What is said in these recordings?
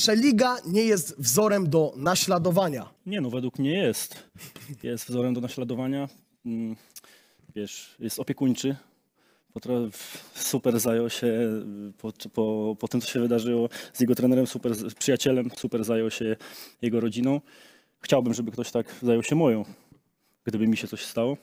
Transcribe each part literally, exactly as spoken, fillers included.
Szeliga nie jest wzorem do naśladowania. Nie no, według mnie jest. Jest wzorem do naśladowania. Wiesz, jest opiekuńczy. Super zajął się po, po, po tym, co się wydarzyło z jego trenerem, super z przyjacielem, super zajął się jego rodziną. Chciałbym, żeby ktoś tak zajął się moją, gdyby mi się coś stało.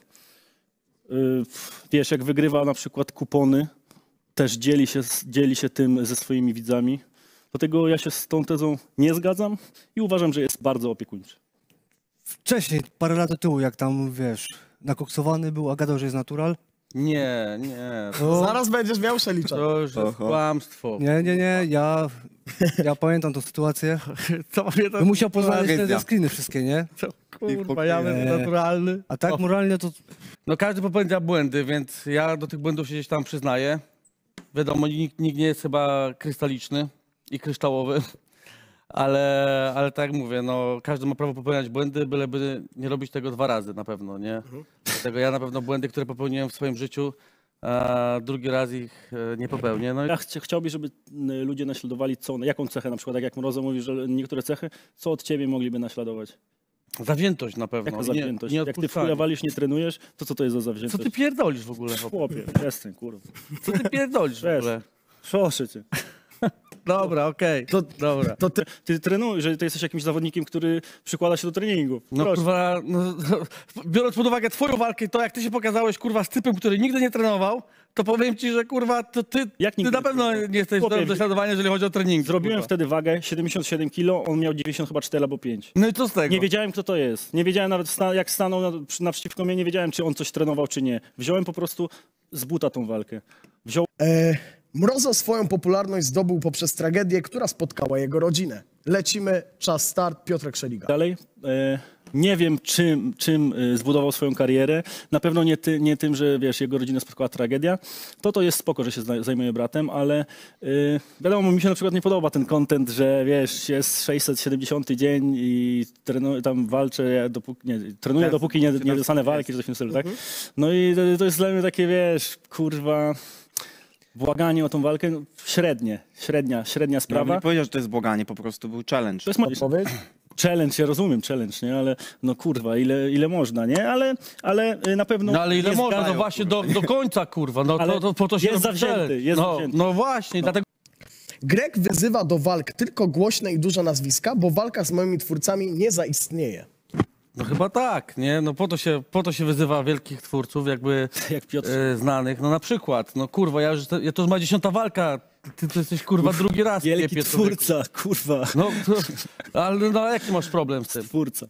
Wiesz, jak wygrywa na przykład kupony, też dzieli się, dzieli się tym ze swoimi widzami. Dlatego ja się z tą tezą nie zgadzam i uważam, że jest bardzo opiekuńczy. Wcześniej, parę lat do tyłu, jak tam, wiesz, nakoksowany był, a gadał, że jest natural. Nie, nie. To... Zaraz będziesz miał Szelicza. To już jest kłamstwo. Nie, nie, nie, ja, ja pamiętam tą sytuację. Co pamiętam? Bym musiał poznać te, te screeny wszystkie, nie? Co, kurwa, ja będę naturalny. A tak moralnie to... No każdy popełnia błędy, więc ja do tych błędów się gdzieś tam przyznaję. Wiadomo, nikt, nikt nie jest chyba krystaliczny i kryształowy. Ale, ale tak jak mówię, no, każdy ma prawo popełniać błędy, byleby nie robić tego dwa razy na pewno, nie? Mhm. Dlatego ja na pewno błędy, które popełniłem w swoim życiu, a drugi raz ich nie popełnię. No i... Ja ch chciałbyś, żeby ludzie naśladowali co, jaką cechę, na przykład tak jak Mrozo mówi, że niektóre cechy, co od ciebie mogliby naśladować? Zawziętość na pewno. Jaka zawziętość? Nie, nie jak ty w chuja walisz, nie trenujesz, to co to jest za zawziętość? Co ty pierdolisz w ogóle? Chłopie, przestań, kurwa. Co ty pierdolisz w ogóle? Proszę cię. Dobra, okej. To, Dobra. To ty, ty trenujesz, że ty jesteś jakimś zawodnikiem, który przykłada się do treningu. No Proszę. kurwa, no, biorąc pod uwagę twoją walkę, to jak ty się pokazałeś, kurwa, z typem, który nigdy nie trenował, to powiem ci, że kurwa, to ty, Jak ty nigdy na pewno nie jesteś Chłopie, do naśladowania, jeżeli chodzi o trening. Zrobiłem kurwa. wtedy wagę siedemdziesiąt siedem kilo, on miał dziewięćdziesiąt chyba cztery albo pięć. No i co z tego? Nie wiedziałem, kto to jest. Nie wiedziałem nawet, jak stanął naprzeciwko mnie, nie wiedziałem, czy on coś trenował, czy nie. Wziąłem po prostu z buta tą walkę. Wziął... E, Mrozo swoją popularność zdobył poprzez tragedię, która spotkała jego rodzinę. Lecimy, czas start, Piotrek Szeliga. Dalej. E, nie wiem, czym, czym zbudował swoją karierę. Na pewno nie, ty, nie tym, że wiesz, jego rodzinę spotkała tragedia. To to jest spoko, że się zajmuje bratem, ale e, wiadomo, mi się na przykład nie podoba ten content, że wiesz, jest sześćset siedemdziesiąty dzień i trenuję, tam walczę, dopóki, nie, trenuję Tak, dopóki nie, nie dostanę walki, czy coś w tym stylu, tak? No i to, to jest dla mnie takie, wiesz, kurwa... Błaganie o tą walkę, no, średnie, średnia, średnia sprawa. Ja bym nie powiedział, że to jest błaganie, po prostu był challenge. To jest moja Odpowiedź? challenge, ja rozumiem challenge, nie? Ale no kurwa, ile, ile można, nie? Ale, ale na pewno... No ale ile nie można, zgadzają, no właśnie do, do końca, kurwa, no Ale to, to po to się jest robi zawzięty, challenge. jest no, zawzięty. no właśnie, dlatego... Grek wyzywa do walk tylko głośne i duże nazwiska, bo walka z moimi twórcami nie zaistnieje. No chyba tak, nie? No po to się, po to się wyzywa wielkich twórców, jakby Jak Piotr. e, znanych. No na przykład, no kurwa, ja już, to, ja to już ma dziesiąta walka, ty, ty jesteś kurwa drugi raz. Wielki kiepie, twórca, kurwa. No, to, ale no jaki masz problem z tym? Twórca.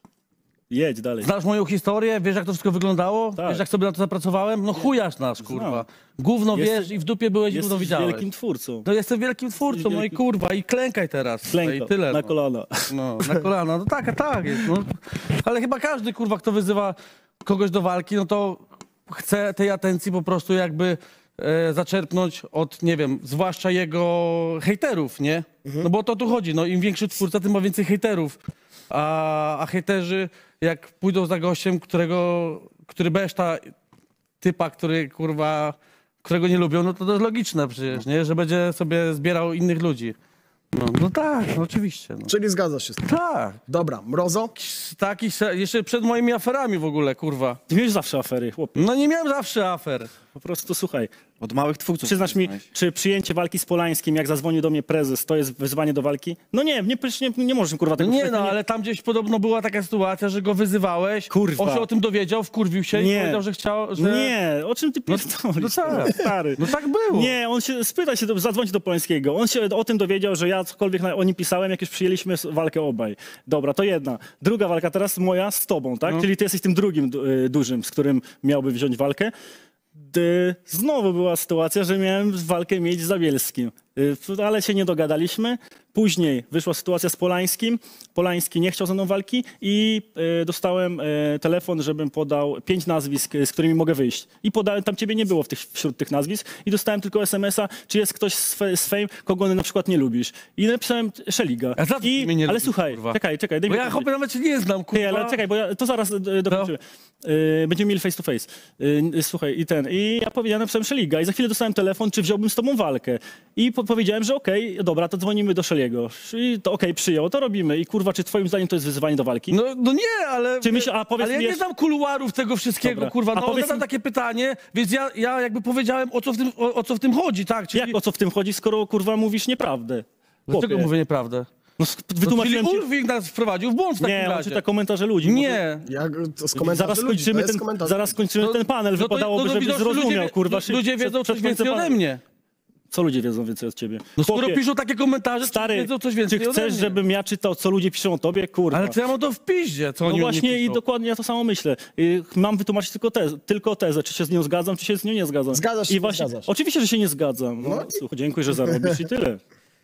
Jedź dalej. Znasz moją historię? Wiesz, jak to wszystko wyglądało? Tak. Wiesz, jak sobie na to zapracowałem? No chujasz nas, kurwa. Znam. Gówno Jest- wiesz i w dupie byłeś i gówno Jesteś widziałeś. wielkim twórcą. No jestem wielkim twórcą, no i wielkim- kurwa, i klękaj teraz. Klęka, I tyle. na no. kolana. No, na kolana. No tak, a tak jest. No. Ale chyba każdy, kurwa, kto wyzywa kogoś do walki, no to chce tej atencji po prostu jakby e, zaczerpnąć od, nie wiem, zwłaszcza jego hejterów, nie? No bo o to tu chodzi. No im większy twórca, tym ma więcej hejterów. A, a hejterzy, jak pójdą za gościem, którego, który beszta typa, który, kurwa, którego nie lubią, no to to jest logiczne przecież, nie? Że będzie sobie zbierał innych ludzi. No, no tak, no oczywiście. No. Czyli zgadza się z tym. Tak. Dobra, Mrozo? Taki, se- jeszcze przed moimi aferami w ogóle, kurwa. Ty miałeś zawsze afery, chłopie. No nie miałem zawsze afer. Po prostu słuchaj. Od małych twórców. Przyznasz mi, przyznałeś. czy przyjęcie walki z Polańskim, jak zadzwonił do mnie prezes, to jest wyzwanie do walki? No nie, nie, nie, nie możesz kurwa tego Nie powiedzieć. no, ale tam gdzieś podobno była taka sytuacja, że go wyzywałeś. Kurwa. On się o tym dowiedział, wkurwił się i Nie. powiedział, że chciał, że... Nie, o czym ty pierdolisz, no tak. stary? No tak było. Nie, on się spyta się, zadzwoń do Polańskiego. On się o tym dowiedział, że ja cokolwiek na, o nim pisałem, jak już przyjęliśmy s- walkę obaj. Dobra, to jedna. Druga walka teraz moja z tobą, tak? No. Czyli ty jesteś tym drugim du- y, dużym, z którym miałby wziąć walkę. D- Znowu była sytuacja, że miałem walkę mieć z Zabielskim, Y, ale się nie dogadaliśmy. Później wyszła sytuacja z Polańskim. Polański nie chciał ze mną walki i y, dostałem y, telefon, żebym podał pięć nazwisk, y, z którymi mogę wyjść. I podałem, tam ciebie nie było w tych, wśród tych nazwisk i dostałem tylko es em es a, czy jest ktoś z, fe, z Fame, kogo na przykład nie lubisz. I napisałem Szeliga. A za co ty I, mnie nie ale lubisz, słuchaj, kurwa? czekaj, czekaj. daj Bo mi ja dokończyć. chłopie nawet cię nie znam, kurwa. Ty, ale czekaj, bo ja, to zaraz y, dokończymy. Y, będziemy mieli face to face. Y, słuchaj, i ten. I ja powiedziałem, napisałem Szeliga i za chwilę dostałem telefon, czy wziąłbym z tobą walkę. I po powiedziałem, że okej, dobra, to dzwonimy do Szeliego. I to okej, przyjął, to robimy. I kurwa, czy twoim zdaniem to jest wyzywanie do walki? No, no nie, ale... Czy myśl- a powiedz ale ja mi nie jeszcze- znam kuluarów tego wszystkiego, Dobra. kurwa. A No powiedz zadam mi- takie pytanie, więc ja, ja jakby powiedziałem, o co w tym, o, o co w tym chodzi, tak? Czyli... Jak o co w tym chodzi, skoro kurwa mówisz nieprawdę? Dlaczego Chłopie. mówię nieprawdę? No, sk- No, czyli wytłumaczyłem ci... Ulfik nas wprowadził w błąd w takim Nie, on razie. czyta komentarze ludzi. Nie. Jak, to z komentarzy Zaraz ludzi, skończymy, to jest ten, komentarz zaraz ludzi. skończymy No- ten panel, no to- wypadałoby, no to żebyś widocznie zrozumiał, ludzie, kurwa. lu- Ludzie przed- wiedzą przed coś więcej końcem ode panelu. mnie. Co ludzie wiedzą więcej od ciebie? No skoro Chłopie, piszą takie komentarze, to stary, wiedzą coś więcej czy ode chcesz, mnie. żebym ja czytał, co ludzie piszą o tobie? Kurwa. Ale to ja mam to w piździe, co No oni o mnie właśnie i piszą. dokładnie ja to samo myślę. Y, Mam wytłumaczyć tylko tezę, tylko tezę, czy się z nią zgadzam, czy się z nią nie zgadzam. Zgadzasz się, I nie właśnie, zgadzasz? Oczywiście, że się nie zgadzam. No, słuchaj, dziękuję, że zarobisz i tyle.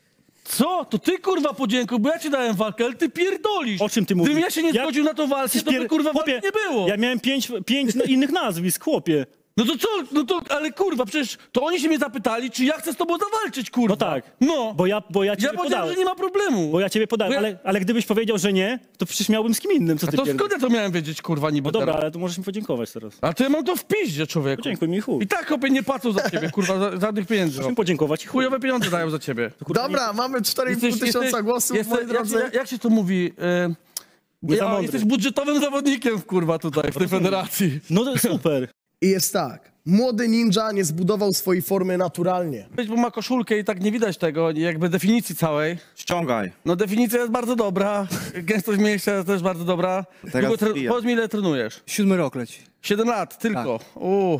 Co? To ty kurwa podziękuj, bo ja ci dałem walkę, ale ty pierdolisz. O czym ty mówisz? Gdybym ja się nie Ja- zgodził na tą walkę, to by Pier- kurwa walki chłopie, nie było. Ja miałem pięć, pięć no, innych nazwisk, chłopie. No to co? No to, ale kurwa, przecież to oni się mnie zapytali, czy ja chcę z tobą zawalczyć, kurwa. No tak. No. Bo ja, bo ja ciebie ja powiedziałem, podałem. że nie ma problemu. Bo ja ciebie podałem, Bo ja- ale, ale gdybyś powiedział, że nie, to przecież miałbym z kim innym, co A ty to pierdolisz. skąd ja to miałem wiedzieć, kurwa, niby No dobra, teraz? ale to możesz mi podziękować teraz. A to ja mam to w piździe, człowieku. Podziękuj mi i chuj. I tak chłopie nie płacą za ciebie, kurwa, za, żadnych pieniędzy. Możesz mi podziękować i chuj. Chujowe pieniądze dają za ciebie. Dobra, mamy cztery i pół tysiąca głosów, jesteś, moi jak, drodzy. jak, jak się to mówi? E, Były za ja, mądry. jesteś budżetowym zawodnikiem, kurwa, tutaj, w tej federacji. No to super. I jest tak. Młody ninja nie zbudował swojej formy naturalnie. Być, bo ma koszulkę i tak nie widać tego, jakby definicji całej. Ściągaj. No definicja jest bardzo dobra, gęstość mięśnia jest też bardzo dobra. Teraz Długo tre- zbija. Powiedz mi, ile trenujesz? Siódmy rok leci. Siedem lat, tylko. Tak. Uuu.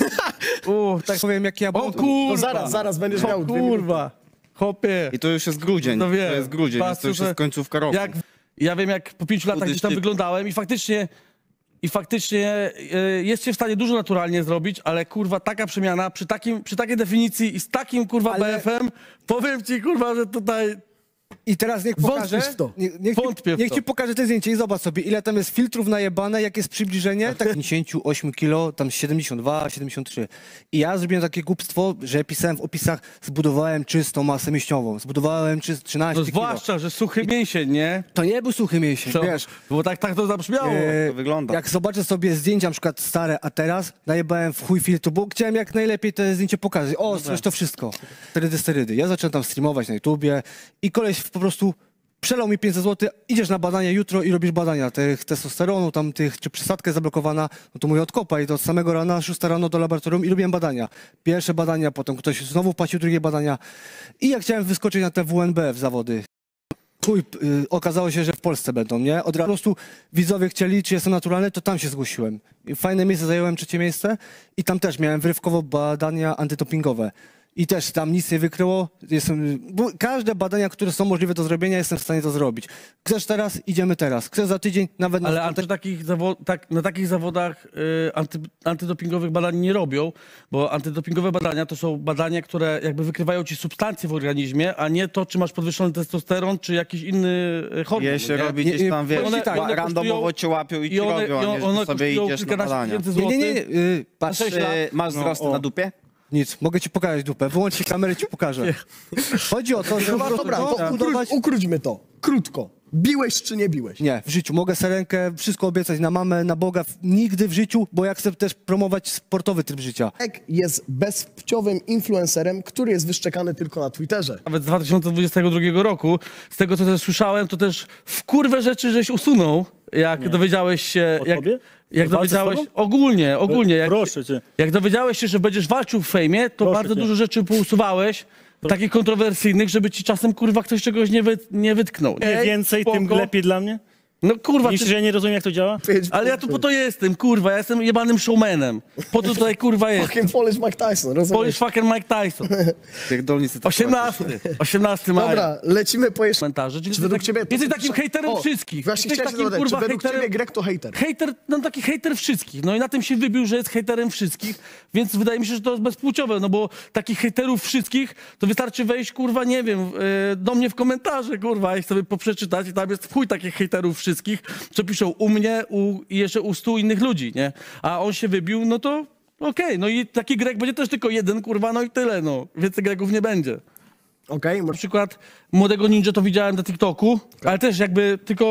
Uuu, tak. Powiem, jak ja... O To kurwa, zaraz, zaraz będziesz o miał dwie minuty. kurwa. Chłopie. I to już jest grudzień. No wiem. To jest grudzień, więc to już Patrzę, jest końcówka roku. Jak, ja wiem, jak po pięciu latach Chudy gdzieś tam szczyt. wyglądałem i faktycznie, i faktycznie y, jest się w stanie dużo naturalnie zrobić, ale kurwa taka przemiana przy, takim, przy takiej definicji i z takim kurwa Ale- B F em, powiem ci kurwa, że tutaj... I teraz niech pokaże, Wątpisz w to. nie, niech, Wątpię w niech to. ci pokaże te zdjęcie i zobacz sobie, ile tam jest filtrów najebane, jak jest przybliżenie, tak pięćdziesiąt osiem kilo, tam siedemdziesiąt dwa, siedemdziesiąt trzy. I ja zrobiłem takie głupstwo, że pisałem w opisach, zbudowałem czystą masę mięśniową, zbudowałem czy- trzynaście No kilo. zwłaszcza, że suchy mięsień, nie? To nie był suchy mięsień, Co? wiesz. Bo tak, tak to zabrzmiało. E, To wygląda. Jak zobaczę sobie zdjęcia, na przykład stare, a teraz najebałem w chuj filtru, bo chciałem jak najlepiej te zdjęcie pokazać. O, słysz to wszystko. Sterydy, sterydy. Ja zacząłem tam streamować na YouTubie i koleś po prostu przelał mi pięćset złotych, idziesz na badania jutro i robisz badania tych testosteronu, tam tych, czy przysadka jest zablokowana, no to mówię odkopaj, to od samego rana, szósta rano do laboratorium i robiłem badania. Pierwsze badania, potem ktoś znowu płacił drugie badania i jak chciałem wyskoczyć na te W N B F zawody, chuj, y, okazało się, że w Polsce będą, nie? Od razu po prostu widzowie chcieli, czy jestem naturalny, to tam się zgłosiłem. I fajne miejsce, zająłem trzecie miejsce i tam też miałem wyrywkowo badania antydopingowe. I też tam nic nie wykryło. Jestem, bo każde badania, które są możliwe do zrobienia, jestem w stanie to zrobić. Chcesz teraz? Idziemy teraz. Chcesz za tydzień? Nawet na Ale piątek- anty, takich zawo- tak, na takich zawodach y, anty, antydopingowych badań nie robią, bo antydopingowe badania to są badania, które jakby wykrywają ci substancje w organizmie, a nie to, czy masz podwyższony testosteron, czy jakiś inny y, hormon. Je się nie? robi Nie, gdzieś nie, tam, wiesz, one- ła- one randomowo cię łapią i ci I one, robią, i a nie, one że sobie kosztują idziesz na kilkanaście badania. tysięcy Nie, złotych. nie, nie. Yy, patrz, sześć Czy lat. masz wzrosty No, o. na dupie? nic. Mogę ci pokazać dupę. Wyłącz się kamerę, ci pokażę. Chodzi o to, że... Dobra, po prostu dobra, to to ukróć, budować- ukróćmy to. Krótko. Biłeś czy nie biłeś? Nie, w życiu. Mogę sobie rękę, wszystko obiecać na mamę, na Boga. w- Nigdy w życiu, bo ja chcę też promować sportowy tryb życia. Ek jest bezpłciowym influencerem, który jest wyszczekany tylko na Twitterze. Nawet z dwa tysiące dwudziestego drugiego roku, z tego co też słyszałem, to też w kurwę rzeczy żeś usunął, jak dowiedziałeś się... O jak, tobie? jak W walce z dowiedziałeś... tobą? Ogólnie, ogólnie. Jak, Proszę cię. jak dowiedziałeś się, że będziesz walczył w fejmie, to Proszę bardzo cię. dużo rzeczy pousuwałeś, takich kontrowersyjnych, żeby ci czasem kurwa ktoś czegoś nie, wy, nie wytknął. Im Ej, więcej, tym spoko. lepiej dla mnie. No kurwa, Myślisz, ty, że ja nie rozumiem, jak to działa? ale ja tu po to jestem, kurwa, ja jestem jebanym showmanem. Po to tutaj kurwa jest. Fucking Polish Mike Tyson, rozumiesz? Polish fucking Mike Tyson. Pierdolnicy to osiemnasty. osiemnasty maja. Dobra, lecimy po jeszcze... Komentarze. Czyli Czy według tak- ciebie... to- Jesteś takim hejterem O, wszystkich. Właśnie Jesteś chciałem się takim, dodać, czy kurwa, według hejterem... ciebie Grek to hejter? Hejter, no taki hejter wszystkich. No i na tym się wybił, że jest hejterem wszystkich, więc wydaje mi się, że to jest bezpłciowe, no bo takich hejterów wszystkich to wystarczy wejść, kurwa, nie wiem, yy, do mnie w komentarze, kurwa, i sobie poprzeczytać i tam jest w chuj takich hejterów wszystkich, co piszą u mnie u, i jeszcze u stu innych ludzi, nie? A on się wybił, no to okej, no i taki Grek będzie też tylko jeden, kurwa, no i tyle, no. Więcej Greków nie będzie. Okej, Na przykład młodego ninja to widziałem na TikToku, ale też jakby tylko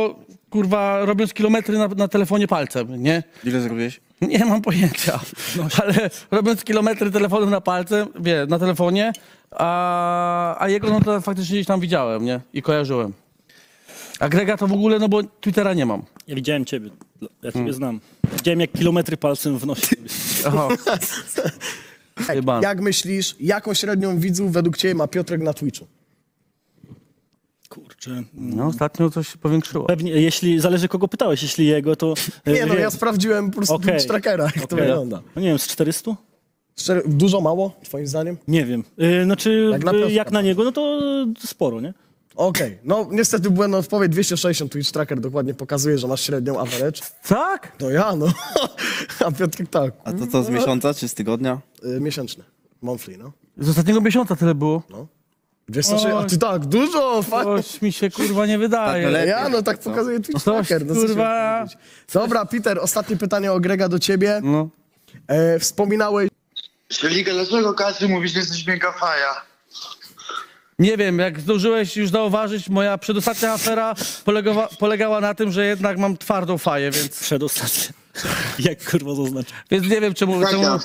kurwa, robiąc kilometry na, na telefonie palcem, nie? Ile zrobiłeś? Nie mam pojęcia, ale robiąc kilometry telefonem na palcem, wie, na telefonie, a, a jego no to faktycznie gdzieś tam widziałem, nie? I kojarzyłem. A Grega to w ogóle, no bo Twittera nie mam. Ja widziałem ciebie, ja ciebie znam. Widziałem, jak kilometry palcem w nosie. Aha. Ej, Jebany. jak myślisz, jaką średnią widzów według ciebie ma Piotrek na Twitchu? Kurczę. No ostatnio coś się powiększyło. Pewnie, jeśli, zależy kogo pytałeś, jeśli jego, to... e, Nie no, wie- ja sprawdziłem po prostu Okej. Twitch trackera, jak to Okej. wygląda. No nie wiem, z czterystu? Szczerze, dużo, mało, twoim zdaniem? Nie wiem. Yy, znaczy, Jak na jak, Piotrka. jak na niego, no to sporo, nie? Okej, no niestety błędna odpowiedź, dwieście sześćdziesiąt Twitch tracker dokładnie pokazuje, że masz średnią average. Tak? To ja, no. A Piotrek tak, A to co, z miesiąca czy z tygodnia? y, miesięczny, monthly, no. Z ostatniego miesiąca tyle było. dwieście sześćdziesiąt, a ty tak, dużo, fajnie. Coś mi się kurwa nie wydaje. Tak, lepiej. Ja, no tak pokazuje Twitch Coś, tracker. No, co się kurwa. powiedzieć. Dobra, Peter, ostatnie pytanie o Grega do ciebie. No. E, wspominałeś, Szelika, dlaczego każdy mówi, że jesteś mega faja? Nie wiem, jak zdążyłeś już zauważyć, moja przedostatnia afera polegała, polegała na tym, że jednak mam twardą faję, więc, Przedostatnie. Jak kurwa zaznaczyć? więc nie wiem czemu... czemu... Kasia.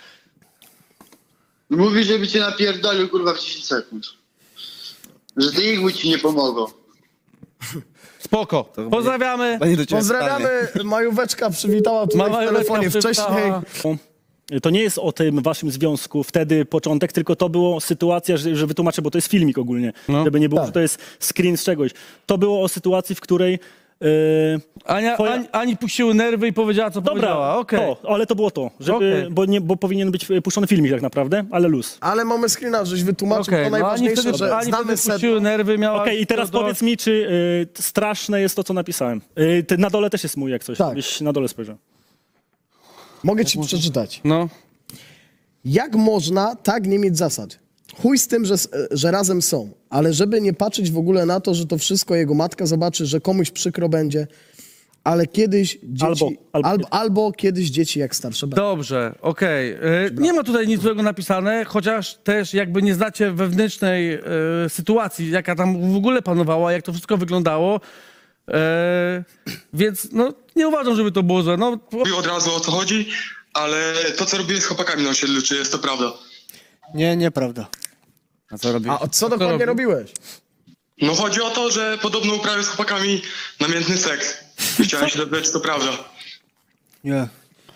Mówi, żeby cię napierdolił, kurwa, w dziesięć sekund. Że te igły ci nie pomogą. Spoko. Pozdrawiamy. Będzie do ciebie pozdrawiamy, Majóweczka przywitała tutaj Mama w telefonie Joleczka wcześniej. przywitała. To nie jest o tym waszym związku wtedy początek, tylko to było sytuacja, że, że wytłumaczę, bo to jest filmik ogólnie, No. żeby nie było, Tak. że to jest screen z czegoś. To było o sytuacji, w której... Yy, Ania, Twoja- Ani, Ani puściły nerwy i powiedziała, co dobra, powiedziała. Okej. to, ale to było to, żeby, Okej. bo, nie, bo powinien być puszczony filmik tak naprawdę, ale luz. Ale mamy screena, żeś wytłumaczył Okej, to no Ani najważniejsze, wtedy, że Ani znamy wtedy sedno. puściły nerwy, miała... Okej, i teraz do- powiedz mi, czy y, straszne jest to, co napisałem. Y, ty, na dole też jest mój, jak coś, Tak. żebyś na dole spojrzał. Mogę ci przeczytać. No. Jak można tak nie mieć zasad? Chuj z tym, że, że razem są, ale żeby nie patrzeć w ogóle na to, że to wszystko jego matka zobaczy, że komuś przykro będzie, ale kiedyś dzieci... Albo- albo- albo, albo kiedyś dzieci jak starsze będą. Dobrze, okej. E, Nie ma tutaj nic złego napisane, chociaż też jakby nie znacie wewnętrznej e, sytuacji, jaka tam w ogóle panowała, jak to wszystko wyglądało. E, więc no, nie uważam, żeby to było złe. No, Mówię od razu o co chodzi, ale to co robiłeś z chłopakami na osiedlu, czy jest to prawda? Nie, nieprawda. A co robisz? A co dokładnie robi? robiłeś? No chodzi o to, że podobno uprawiał z chłopakami namiętny seks. Chciałem się dowiedzieć, czy to prawda. Nie.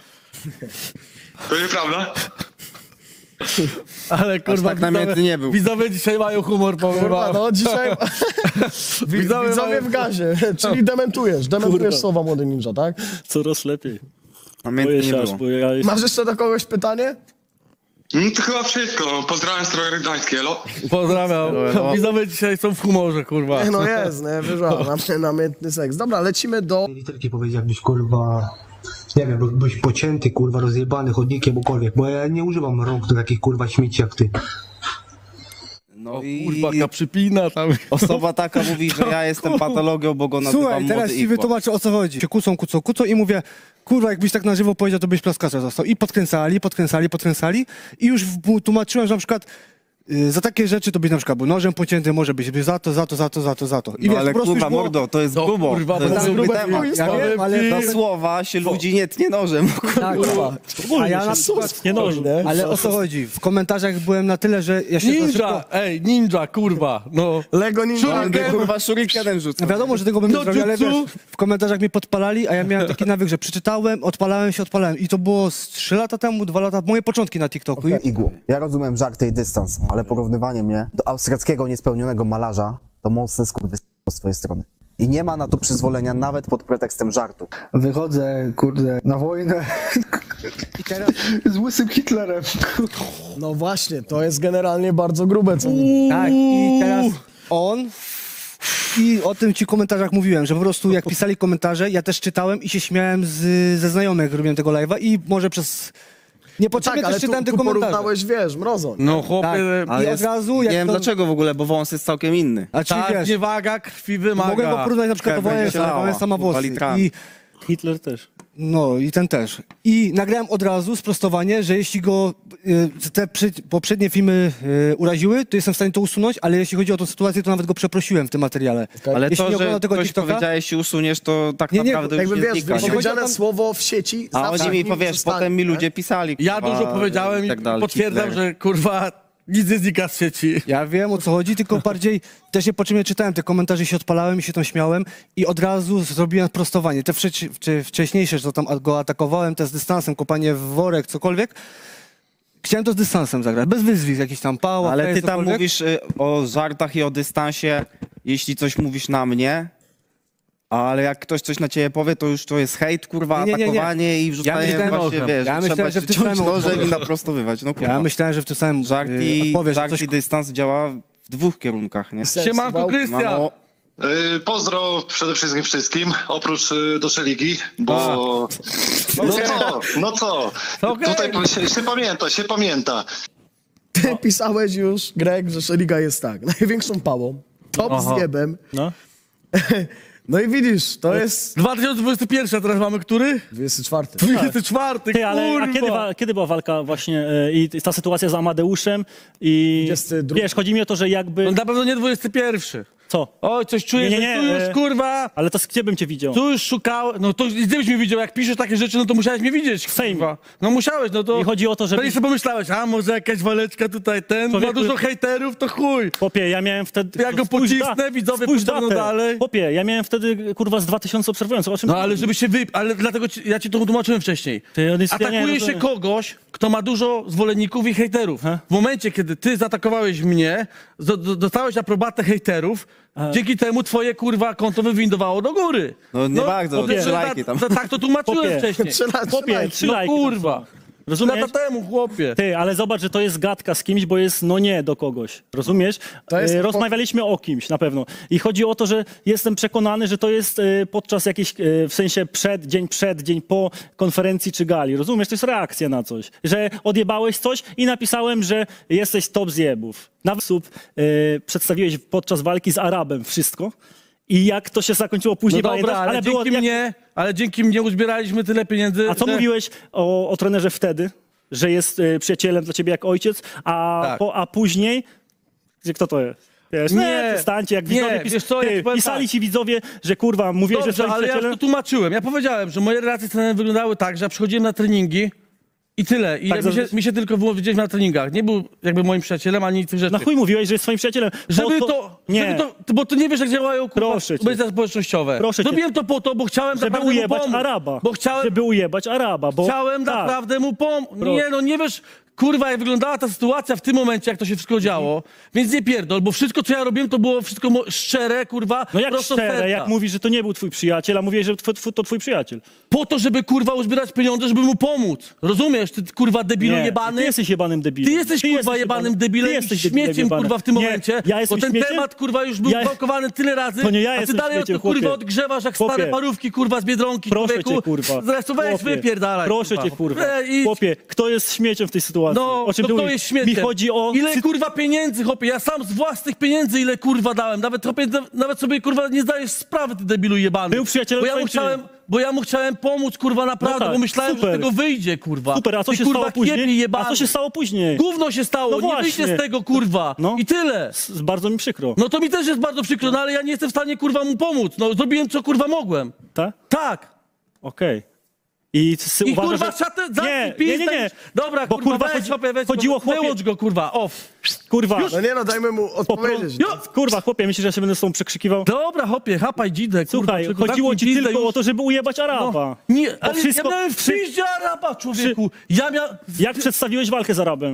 To nieprawda? ale kurwa, tak namiętny nie był. widzowie dzisiaj mają humor, powiem Kurwa, wam. no dzisiaj... Wi- Widzowie Widzowie mają- w gazie, czyli dementujesz, dementujesz Kurwa. słowa Młody Ninja, tak? Coraz lepiej. Namiętny Boję nie się aż, było. bo ja jest... Masz jeszcze do kogoś pytanie? No to chyba wszystko. No. Pozdrawiam Strojery Gdańskie, elo. Pozdrawiam. No. Widzowie dzisiaj są w humorze, kurwa. No jest, nie, wyżał, mamy namiętny seks. Dobra, lecimy do... Literki powiedzieć, jakbyś kurwa, nie wiem, by- byś pocięty, kurwa, rozjebany chodnikiem, cokolwiek, bo ja nie używam rąk do takich kurwa śmieci jak ty. No O i kurwa, jaka przypina tam. osoba taka mówi, że ja jestem patologią, bo go nazywam Słuchaj, teraz młody ci Igbo. wytłumaczę, o co chodzi. Się kłócą, kłócą, kłócą i mówię, kurwa, jakbyś tak na żywo powiedział, to byś plaskacza został. I podkręcali, podkręcali, podkręcali i już mu tłumaczyłem, że na przykład y, za takie rzeczy to byś na przykład był nożem pocięty, może być by za to, za to, za to, za to, za to. I No wiesz, ale po prostu kurwa, już było- mordo, to jest grubo. kurwa, to jest bo gruby grube temat. Ja wiem, ale... Do słowa się ludzi nie tnie nożem. Tak, kurwa. A ja na przykład... Nie nożem. Ale o co chodzi? W komentarzach byłem na tyle, że ja się za szybko... Ninja, ej, ninja, kurwa, no. Lego Ninja. On by kurwa shurikenem rzucał. Wiadomo, że tego bym nie Do zrobił, ale wiesz, jutsu. w komentarzach mnie podpalali, a ja miałem taki nawyk, że przeczytałem, odpalałem się, odpalałem. I to było z trzy lata temu, dwa lata, moje początki na TikToku. I Igło. Ja rozumiem żarty i dystans, ale porównywanie mnie do austriackiego niespełnionego malarza to mocne skurwystwo z twojej strony. I nie ma na to przyzwolenia nawet pod pretekstem żartu. Wychodzę, kurde, na wojnę I teraz... z łysym Hitlerem. No właśnie, to jest generalnie bardzo grube, co Tak, i teraz on... I o tym ci w komentarzach mówiłem, że po prostu jak pisali komentarze, ja też czytałem i się śmiałem z, ze znajomych, jak robiłem tego live'a i może przez... Niepotrzebnie Tak, ale też tu, czytałem te tu komentarze. porównałeś, wiesz, mrozoń. No chłopie, Tak, Ale i od jest, razu nie jak wiem to... dlaczego w ogóle, bo wąs jest całkiem inny. A czyli tak, wiesz, niewaga krwi wymaga. mogę go porównać na przykład do Krewnia Wałęsy, ciała, Wałęsa ma kurwa, włosy. litrami. I Hitler też. No i ten też. I nagrałem od razu sprostowanie, że jeśli go y, te przy, poprzednie filmy y, uraziły, to jestem w stanie to usunąć, ale jeśli chodzi o tą sytuację, to nawet go przeprosiłem w tym materiale. Ale jeśli to, nie że ogląda tego ktoś TikToka, powiedziałeś i usuniesz, to tak Nie, nie, naprawdę Jakby już nie wiesz, znika. nie? powiedziane tam- słowo w sieci... A zawsze oni mi nim powiesz, zostanie, potem mi nie? ludzie pisali. Ja kurwa, dużo powiedziałem i tak dalej, potwierdzam, Hitler. że kurwa nic nie znika z sieci. ja wiem, o co chodzi, tylko bardziej też nie po czym nie czytałem te komentarze, się odpalałem i się tam śmiałem i od razu zrobiłem sprostowanie. Te wcze- czy wcześniejsze, że tam go atakowałem, te z dystansem, kopanie w worek, cokolwiek. Chciałem to z dystansem zagrać, bez wyzwisk, jakiś tam pała, Ale hej, ty tam cokolwiek. mówisz y, o żartach i o dystansie, jeśli coś mówisz na mnie, ale jak ktoś coś na ciebie powie, to już to jest hejt, kurwa, Nie, nie, nie, nie. atakowanie i wrzucanie myślałem- właśnie, wiesz, Ja że myślałem, trzeba że w tym ciąć samym- nożem i naprostowywać. No kurwa. Ja myślałem, że w tym samym Żart y, i, odpowiesz, że żart coś... i dystans działa w dwóch kierunkach, nie? Siemanko, Krystian! No, Yy, pozdro przede wszystkim wszystkim, oprócz yy, Dosze Ligi, bo... No co, no co, Okej. tutaj się, się pamięta, się pamięta. Ty pisałeś już, Greg, że Szeliga jest tak, największą pałą, top Aha. z niebem. No. No i widzisz, to jest dwa tysiące dwudziesty pierwszy, a teraz mamy który? dwudziesty czwarty. dwudziesty czwarty, Ty, ale a kurwa! kiedy, wa- kiedy była walka właśnie e, i ta sytuacja z Amadeuszem i dwudziesty drugi. wiesz, chodzi mi o to, że jakby... No na pewno nie dwudziesty pierwszy. Co? Oj, coś czuję, Nie, nie, że nie, tu już, e, kurwa, Ale to z gdzie bym cię widział? tu już szukałem, no to gdzie byś mnie widział, jak piszesz takie rzeczy, no to musiałeś mnie widzieć, Fejmie. kurwa. No musiałeś, no to... I chodzi o to, żeby... Wtedy sobie pomyślałeś, a może jakaś waleczka tutaj, ten, ma Człowieku- dużo hejterów, to chuj. Popie, ja miałem wtedy... Ja go spójrz pocisnę, da- widzowie spójrz pociągną datę. dalej. Popie, ja miałem wtedy, kurwa, z dwa tysiące obserwujących. O czym No ty ale mówisz? żeby się wy... Ale dlatego ci, ja ci to tłumaczyłem wcześniej. Ty, on jest- ja nie Atakuje się rozumiem. kogoś, kto ma dużo zwolenników i hejterów. He? W momencie, kiedy ty zaatakowałeś mnie, z- d- dostałeś aprobatę hejterów, dzięki temu twoje, kurwa, konto wywindowało do góry. No nie bardzo, to- trzy lajki tam. to- Tak to tłumaczyłem Popie. wcześniej. Trzy lat, Popie, trzymaj. trzy No lajki. kurwa. Rozumiesz? Lata temu, chłopie. Ty, ale zobacz, że to jest gadka z kimś, bo jest no nie do kogoś. Rozumiesz? To jest- E, Rozmawialiśmy o kimś na pewno. I chodzi o to, że jestem przekonany, że to jest e, podczas jakiejś, e, w sensie przed, dzień przed, dzień po konferencji czy gali. Rozumiesz? To jest reakcja na coś. Że odjebałeś coś i napisałem, że jesteś top zjebów. Nawet sub e, przedstawiłeś podczas walki z Arabem wszystko. I jak to się zakończyło później, No pamiętasz? dobra, ale, było dzięki jak- mnie, ale dzięki mnie uzbieraliśmy tyle pieniędzy, A co że... mówiłeś o, o trenerze wtedy? Że jest y, przyjacielem dla ciebie jak ojciec, a, Tak. po, a później... Gdzie, kto to jest? Wiesz, nie, Nie, przestańcie, jak nie, widzowie pis... wiesz co, ja ty, ci powiem pisali tak. ci widzowie, że kurwa, mówiłeś, że Dobrze, swoim ale ja przyjacielem... to tłumaczyłem. Ja powiedziałem, że moje relacje z trenerem wyglądały tak, że ja przychodziłem na treningi i tyle. I Tak, mi, się, za- mi się tylko było widzieć na treningach. Nie był jakby moim przyjacielem, ani tych rzeczy. Na chuj mówiłeś, że jest swoim przyjacielem. Żeby Po to, Nie, żeby to, bo to nie wiesz, jak działają kurwa, Proszę cię. media społecznościowe. Proszę cię. Zrobiłem to po to, bo chciałem żeby naprawdę mu ujebać pomóc. Araba. Bo chciałem, Żeby ujebać Araba, bo... chciałem tak. naprawdę mu pomóc. Pro- Nie, no nie wiesz, kurwa, jak wyglądała ta sytuacja w tym momencie, jak to się wszystko działo. Więc nie pierdol, bo wszystko, co ja robiłem, to było wszystko mo- szczere, kurwa, No jak prosto z serca. szczere, jak mówisz, że to nie był twój przyjaciel, a mówiłeś, że tw- tw- to twój przyjaciel. Po to, żeby kurwa uzbierać pieniądze, żeby mu pomóc. Rozumiesz, ty kurwa debilu Nie, jebany? ty jesteś jebanym debilem. Ty jesteś kurwa jesteś jebanym debilem, ty i jesteś debilem śmieciem jebanym. kurwa w tym Nie, momencie, ja jestem bo ten śmieciem? temat kurwa już był Ja- wałkowany tyle razy, To nie ja a ty jestem dalej śmieciem, to kurwa chłopie. odgrzewasz jak Chłopie. stare parówki kurwa z Biedronki, Proszę człowieku. cię, kurwa. Zresztą weź Chłopie, wypierdalaj. Proszę cię, kurwa. E, i- Chłopie, kto jest śmieciem w tej sytuacji? No, o czym to ty kto mówisz? jest śmieciem? Mi chodzi o... Ile cy- kurwa pieniędzy, chłopie, ja sam z własnych pieniędzy ile kurwa dałem, nawet, chłopie, nawet sobie kurwa nie zdajesz sprawy, ty debilu jebany. Był przyjacielem bo ja mu twoim, czy nie? chciałem, bo ja mu chciałem pomóc kurwa naprawdę, No tak, bo myślałem, super. że z tego wyjdzie kurwa. Super, a co Ty, się kurwa, stało później? kiepie jebany. A co się stało później? Gówno się stało, No nie właśnie. wyjdzie z tego kurwa. No. I tyle. S- Bardzo mi przykro. No to mi też jest bardzo przykro, no ale ja nie jestem w stanie kurwa mu pomóc. No zrobiłem co kurwa mogłem. Tak? Tak. Okej. I, ty I uważasz, kurwa że... szatę, Nie, zamknij nie, nie, pizdę nie. już. Dobra, Bo, kurwa, kurwa, weź, chodzi- chłopie, weź, chodziło, go, chłopie- wyłącz go kurwa, off. Kurwa. No nie no, dajmy mu odpowiedzieć. Jo, kurwa, chłopie, myślisz, że ja się będę z tą przekrzykiwał? Dobra, hopie, hapaj dzidę, kurwa. Słuchaj, człowieku, chodziło ci zamknij pizdę tylko już. o to, żeby ujebać Araba. No, nie, ale wszystko- ja miałem w przy- piździe Araba, człowieku. Ja miałem... Jak przedstawiłeś walkę z Arabem?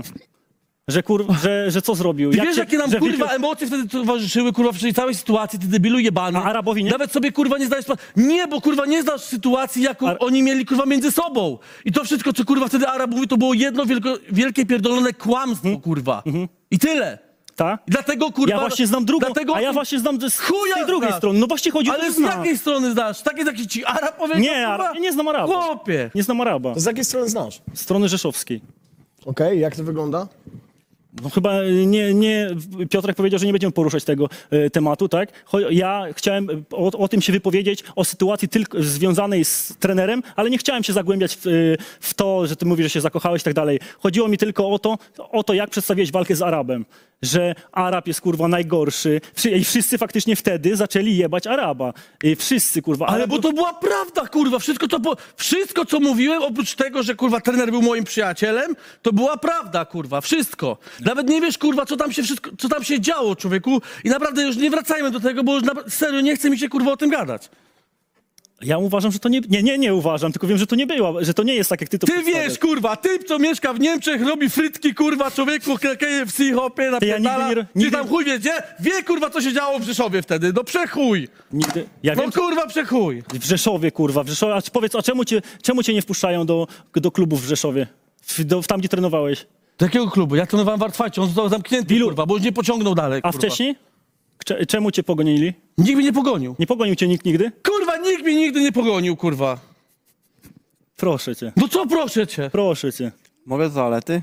Że kur... że, że co zrobił? Ty Jak wiesz, cię- jakie nam że kurwa wypił- emocje wtedy towarzyszyły, kurwa, w tej całej sytuacji, ty debilu jebany. A Arabowi nie? Nawet sobie, kurwa, nie zdajesz sprawy. Nie, bo, kurwa, nie znasz sytuacji, jaką Ar- oni mieli, kurwa, między sobą. I to wszystko, co, kurwa, wtedy Arab mówi, to było jedno wielko, wielkie, pierdolone kłamstwo, kurwa. I tyle. Ta? I dlatego, kurwa... Ja właśnie znam drugą, dlatego, a ja właśnie znam z, z Chuja tej drugiej znasz. strony. No właśnie chodzi o to, Ale że z znam. jakiej strony znasz? Tak jest jakiś ci Arab powiedział, Nie, kurwa? Ara... nie znam Araba. Chłopie. Nie znam Araba. Z jakiej strony znasz? Strony rzeszowskiej. Okej, jak to wygląda? No chyba nie, nie, Piotrek powiedział, że nie będziemy poruszać tego e, tematu, tak? Cho- Ja chciałem o, o tym się wypowiedzieć, o sytuacji tylko związanej z trenerem, ale nie chciałem się zagłębiać w, e, w to, że ty mówisz, że się zakochałeś i tak dalej. Chodziło mi tylko o to, o to, jak przedstawiłeś walkę z Arabem. Że Arab jest, kurwa, najgorszy. Wszy- I wszyscy faktycznie wtedy zaczęli jebać Araba. I wszyscy, kurwa. Ale Arab bo był- to była prawda, kurwa. Wszystko, co, po, wszystko, co mówiłem, oprócz tego, że, kurwa, trener był moim przyjacielem, to była prawda, kurwa. Wszystko. Nawet nie wiesz, kurwa, co tam się wszystko, co tam się działo, człowieku. I naprawdę już nie wracajmy do tego, bo już na, serio nie chce mi się, kurwa, o tym gadać. Ja uważam, że to nie... Nie, nie, nie uważam, tylko wiem, że to nie było, że to nie jest tak, jak ty to Ty przedstawiasz. wiesz, kurwa, typ, co mieszka w Niemczech, robi frytki, kurwa, człowieku, K K F C, hopie, na Ty, ja nigdy nie ro- Czy nigdy- tam chuj wie, gdzie? Wie, kurwa, co się działo w Rzeszowie wtedy. No przechuj. Nigdy... Ja No wiem, kurwa, przechuj. w Rzeszowie, kurwa, w Rzeszowie. A powiedz, a czemu cię, czemu cię nie wpuszczają do, do klubów w Rzeszowie? W, do, tam, gdzie trenowałeś? Do jakiego klubu? Ja trenowałem w Artfightie, on został zamknięty, kurwa, bo już nie pociągnął dalej, A kurwa. wcześniej? Cze- czemu cię pogonili? Nikt mnie nie pogonił. Nie pogonił cię nikt nigdy? Kurwa, nikt mnie nigdy nie pogonił, kurwa. Proszę cię, No co, proszę cię. proszę cię. Mogę zalety?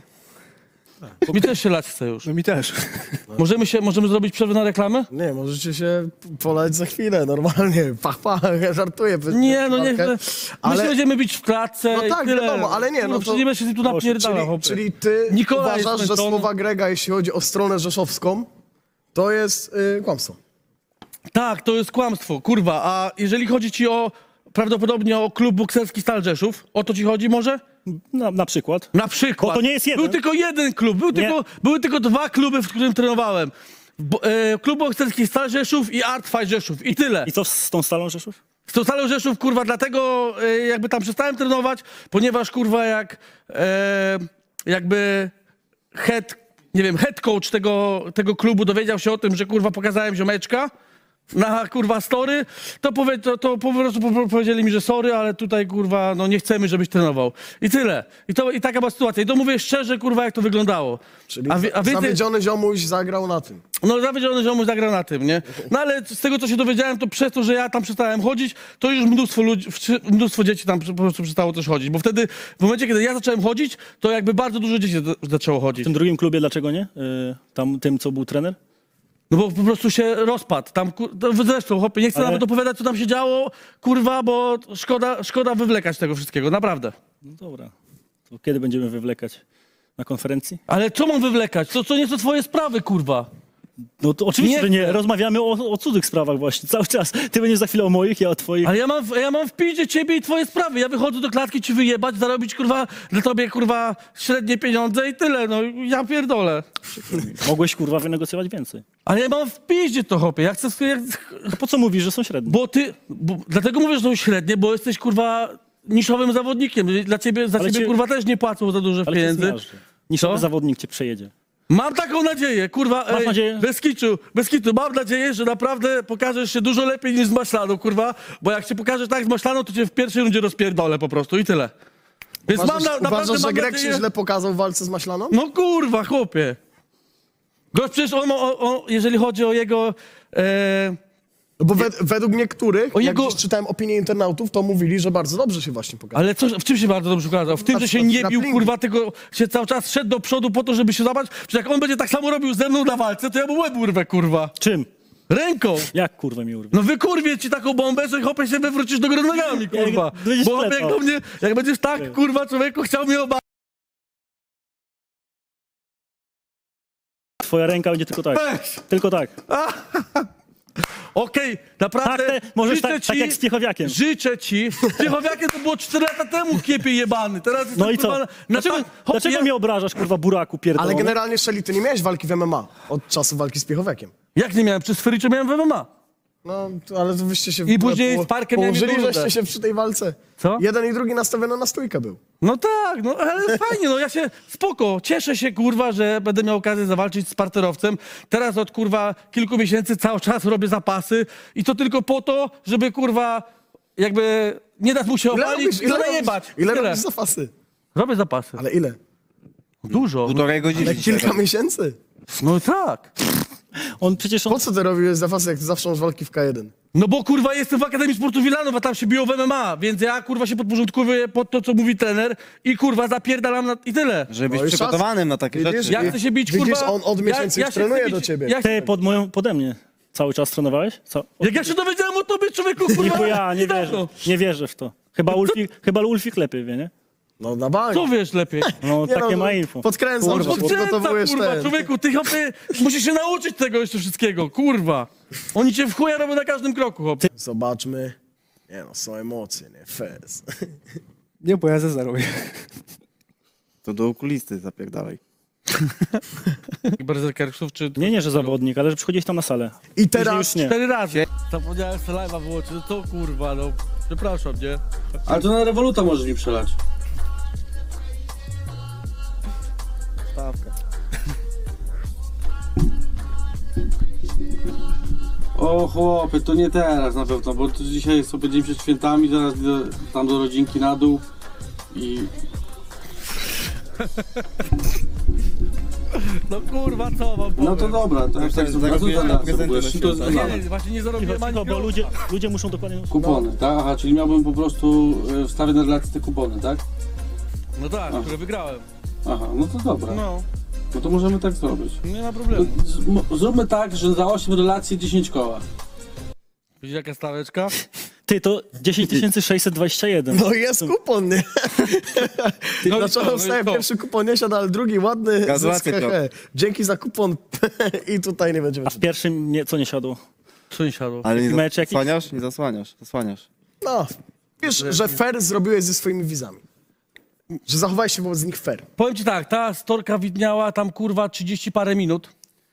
Mi też się lać chce już. No mi też. Możemy, się, możemy zrobić przerwę na reklamę? Nie, możecie się polać za chwilę, normalnie. Pach, pach, żartuję. Nie, no nie. My Ale- się będziemy bić w klatce No i tak, tyle. wiadomo, ale nie, no to- przecież nie będę się tu napierdalał, Czyli, chłopie. czyli ty Nikola jest uważasz, że zmęczony. słowa Grega, jeśli chodzi o stronę rzeszowską, to jest y, kłamstwo. Tak, to jest kłamstwo, kurwa. A jeżeli chodzi ci o, prawdopodobnie o klub bokserski Stal Rzeszów, o to ci chodzi może? Na, na przykład. Na przykład. Bo to nie jest jeden. Był tylko jeden klub, był tylko, były tylko dwa kluby, w którym trenowałem. Bo, e, klub bokserski Stal Rzeszów i Artfight Rzeszów. I tyle. I co z tą Stalą Rzeszów? Z tą Stalą Rzeszów, kurwa, dlatego e, jakby tam przestałem trenować, ponieważ, kurwa, jak e, jakby head, nie wiem, head coach tego, tego klubu dowiedział się o tym, że, kurwa, pokazałem ziomeczka na, kurwa, story, to, powie, to, to po prostu po- powiedzieli mi, że sorry, ale tutaj, kurwa, no nie chcemy, żebyś trenował. I tyle. I, to, i taka była sytuacja. I to mówię szczerze, kurwa, jak to wyglądało. Czyli A, wie, a więcej... zawiedziony ziomuś zagrał na tym. No zawiedziony ziomuś zagrał na tym, nie? No ale z tego, co się dowiedziałem, to przez to, że ja tam przestałem chodzić, to już mnóstwo ludzi, mnóstwo dzieci tam po prostu przestało też chodzić. Bo wtedy, w momencie, kiedy ja zacząłem chodzić, to jakby bardzo dużo dzieci za- zaczęło W chodzić. tym drugim klubie dlaczego nie? Y, tam tym, co był trener? No bo po prostu się rozpadł. Tam, kur- to zresztą, chłopie, nie chcę Ale- nawet opowiadać, co tam się działo, kurwa, bo szkoda, szkoda wywlekać tego wszystkiego, naprawdę. No dobra. To kiedy będziemy wywlekać? Na konferencji? Ale co mam wywlekać? To, to nie są twoje sprawy, kurwa. No to oczywiście, Nie że nie. chcę. Rozmawiamy o, o cudzych sprawach właśnie cały czas. Ty będziesz za chwilę o moich, ja o twoich. Ale ja mam, w- ja mam w piździe ciebie i twoje sprawy. Ja wychodzę do klatki ci wyjebać, zarobić, kurwa, dla tobie, kurwa, średnie pieniądze i tyle. No, ja pierdolę. Mogłeś, kurwa, wynegocjować więcej. Ale ja mam w piździe to, chłopie. Ja chcę, ja, To po co mówisz, że są średnie? bo ty, bo, dlatego mówię, że są średnie, bo jesteś, kurwa, niszowym zawodnikiem. Dla ciebie, za Ale ciebie, cię- kurwa, też nie płacą za dużo Ale cię pieniędzy. zmiażdży. Niszowy Co? zawodnik cię przejedzie. Mam taką nadzieję, kurwa. Masz nadzieję? Bez kitu, bez kitu. Mam nadzieję, że naprawdę pokażesz się dużo lepiej niż z maślaną, kurwa. Bo jak się pokażesz tak z maślaną, to cię w pierwszej rundzie rozpierdolę po prostu i tyle. Więc Uważasz, mam na, naprawdę uważasz że mam Greg nadzieję... się źle pokazał w walce z Maślaną? No kurwa, chłopie. Gość przecież on, on, on jeżeli chodzi o jego... E, No bo wed według niektórych, O jak jego- gdzieś czytałem opinie internautów, to mówili, że bardzo dobrze się właśnie pokazał. ale co, w czym się bardzo dobrze pokazał? W tym, Na że się przykład nie bił, grapplingu. kurwa, tylko się cały czas szedł do przodu po to, żeby się zobaczyć. Przecież jak on będzie tak samo robił ze mną na walce, to ja mu łeb urwę, kurwa. Czym? Ręką. Jak, kurwa, mi urwie? No wykurwię ci taką bombę, że chopie się wywrócisz do góry nogami, kurwa. Jak będziesz Bo chopie, jak, klepał. do mnie, jak będziesz tak, kurwa, człowieku, chciał mnie oba... Twoja ręka będzie tylko tak. Weź. Tylko tak. Okej, naprawdę Tak, te, możesz życzę tak, ci... tak jak z Piechowiakiem. Życzę ci. Piechowiakiem to było cztery lata temu, kiepie jebany. Teraz No jestem, i co? kurwa, na Dlaczego, tak- hopie, dlaczego ja- mnie obrażasz, kurwa, buraku pierdolony? Ale generalnie, Szeli, ty nie miałeś walki w M M A od czasu walki z Piechowiakiem. Jak nie miałem? Przez Feryczę miałem w M M A. No, to, ale to wyście się... I później z Parkiem miałem położyli, jedną rundę. żeście się przy tej walce. Co? Jeden i drugi nastawiony na stójkę był. No tak, no ale fajnie, no ja się spoko, cieszę się, kurwa, że będę miał okazję zawalczyć z parterowcem. Teraz od, kurwa, kilku miesięcy cały czas robię zapasy i to tylko po to, żeby, kurwa, jakby nie dać mu się Ile opalić robisz, i ile najebać. robisz, ile Tyle. robisz zapasy? Robię zapasy. Ale ile? Dużo. Półtorej godziny. Ale kilka miesięcy? No tak. On przecież on... Po co ty robiłeś zapasy, jak ty zawsze masz walki w K jeden? No bo kurwa jestem w Akademii Sportu Wilanów, a tam się biło w M M A, więc ja kurwa się podporządkuję pod to, co mówi trener i kurwa zapierdalam na... i tyle. Żeby być No i czas. przygotowanym na takie Widzisz? rzeczy. Ja chcę się bić, Widzisz, kurwa... on od miesięcy ja, już się trenuje chcę do bić- ciebie. Ja, Ty pod moją, pode mnie cały czas trenowałeś? Co? jak ja się dowiedziałem o tobie, człowieku, kurwa... Niku ja, nie dawno. wierzę, nie wierzę w to. Chyba Ulfik, chyba Ulfik lepiej wie, nie? No na bank. Co wiesz lepiej? No Nie, takie no, ma info. Podkręcam, Kurwa, że kurwa. przygotowujesz kurwa, ten. człowieku, ty hopy, musisz się nauczyć tego jeszcze wszystkiego, kurwa. Oni cię w chuja robią na każdym kroku, hopy. Zobaczmy. Nie no, są emocje, nie? Fez. Nie, bo ja ze zarobię. To do okulisty zapierdalaj. Berserkersów czy... Nie, nie, że zawodnik, ale że przychodziłeś tam na salę. I Później teraz już nie. Cztery razy. Zapomniałem sobie live'a wyłączyć, no to kurwa, no. Przepraszam, nie? Ale to na rewoluta możesz mi przelać. Stawka. O chłopie, to nie teraz na pewno, bo to dzisiaj sobie dzień przed świętami, zaraz idę tam do rodzinki na dół i... No kurwa, co wam powiem? No to dobra, to jak tak zrobię, to zarobiłem zaraz prezenty to na jest święta. znane. Nie, właśnie nie zarobiłem Cicho, ani cicho, bo grosza. ludzie, ludzie muszą dokładnie... Kupony, tak? Aha, czyli miałbym po prostu e, wstawić na relację te kupony, tak? No tak, które wygrałem. Aha, no to dobra. No, No to możemy tak zrobić. nie ma To problemu. z- m- zróbmy tak, że za osiem relacji dziesięć koła. Widzisz jaka staweczka? Ty, to dziesięć tysięcy sześćset dwadzieścia jeden. no jest kupon, nie? No i Na co, czole no i wstaje co? pierwszy kupon nie siada, ale drugi ładny. Gratulacje, zysk, he, he. Dzięki za kupon. I tutaj nie będziemy. A w pierwszym nie, co nie siadło? Co nie siadło? Ale nie Mecz jakiś? zasłaniasz? Nie zasłaniasz, zasłaniasz. No, wiesz, że fair zrobiłeś ze swoimi widzami. Że zachowałeś się wobec nich fair. Powiem ci tak, ta storka widniała tam kurwa trzydzieści parę minut.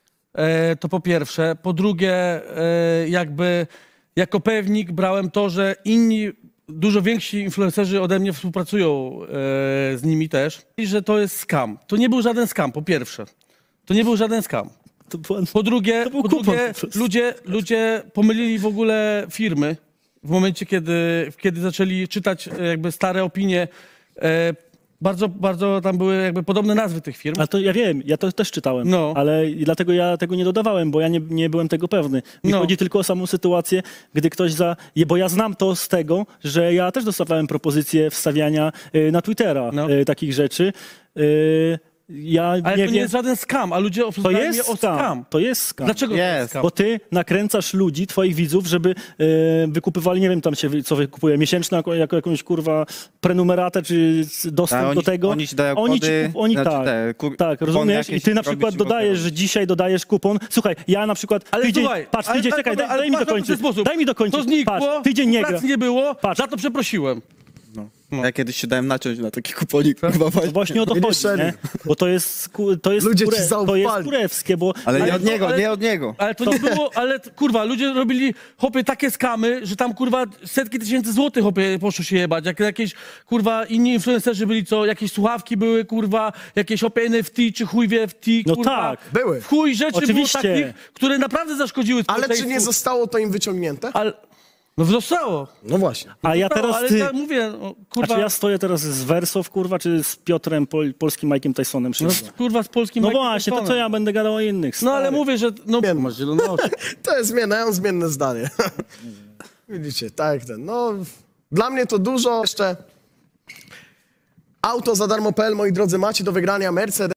E, to po pierwsze. Po drugie, e, jakby jako pewnik brałem to, że inni, dużo więksi influencerzy ode mnie współpracują e, z nimi też. I że to jest scam. To nie był żaden scam, po pierwsze. To nie był żaden scam. To była... Po drugie, To był po kupon drugie po prostu. ludzie, ludzie pomylili w ogóle firmy w momencie, kiedy, kiedy zaczęli czytać e, jakby stare opinie. E, bardzo, bardzo tam były jakby podobne nazwy tych firm. Ale to ja wiem, ja to też czytałem, No. ale i dlatego ja tego nie dodawałem, bo ja nie, nie byłem tego pewny. Mi No. chodzi tylko o samą sytuację, gdy ktoś za... je- Bo ja znam to z tego, że ja też dostawałem propozycję wstawiania y, na Twittera No. y, takich rzeczy. Y, ja Ale nie to wiem... nie jest żaden scam, a ludzie To oferują mnie jest o skam. scam. To jest skam. Dlaczego to jest Jest, scam? Bo ty nakręcasz ludzi, twoich widzów, żeby e, wykupywali, nie wiem tam się wy- co wykupuje, miesięczną jako, jako jakąś kurwa prenumeratę czy s- dostęp Tak, oni- do tego. oni ci dają oni kody, kup- oni znaczy tak, te kur- tak, kupony rozumiesz? I jakieś ty na robić przykład i dodajesz, potem- że dzisiaj dodajesz kupon. Słuchaj, ja na przykład Ale tydzień, słuchaj, patrz, ale- tydzień, ale- czekaj, ale- daj, ale daj mi patrz na to w dokończyć. ten sposób. Daj mi dokończyć. To znikło, Patrz, tydzień nie gra. pracy nie było, Patrz. za to przeprosiłem. Ja kiedyś się dałem naciąć na taki kuponik, kurwa, To właśnie. właśnie o to Będziesz chodzi, szedł. nie? Bo to jest, ku- to jest, Ludzie ci kure, to jest zaufali. kurewskie, bo... Ale nie Ale od to- niego, ale- nie od niego. Ale to nie było, ale t- kurwa, ludzie robili hopy takie skamy, że tam kurwa setki tysięcy złotych hopy poszło się jebać. Jak jakieś kurwa inni influencerzy byli, co jakieś słuchawki były, kurwa, jakieś hopy N F T czy chuj w F T, No kurwa. tak. Były. W chuj rzeczy Oczywiście. było takich, które naprawdę zaszkodziły Ale czy nie społeczeństwu. zostało to im wyciągnięte? Ale... No zostało. No właśnie. A ja Zostało, teraz ale ty... ja mówię, no, A kurwa, czy ja stoję teraz z Wersow, kurwa, czy z Piotrem, pol, polskim Mike'iem Tysonem? no, Szybko? kurwa z polskim No Mike'em właśnie, to co Tysonem. ja będę gadał o innych? No ale stary? mówię, że no, Zmienne. masz zielone oczy. To jest zmienne, ja mam zmienne zdanie. Widzicie, tak jak ten. No, dla mnie to dużo. Jeszcze auto za darmo kropka p l, moi drodzy, macie do wygrania Mercedes.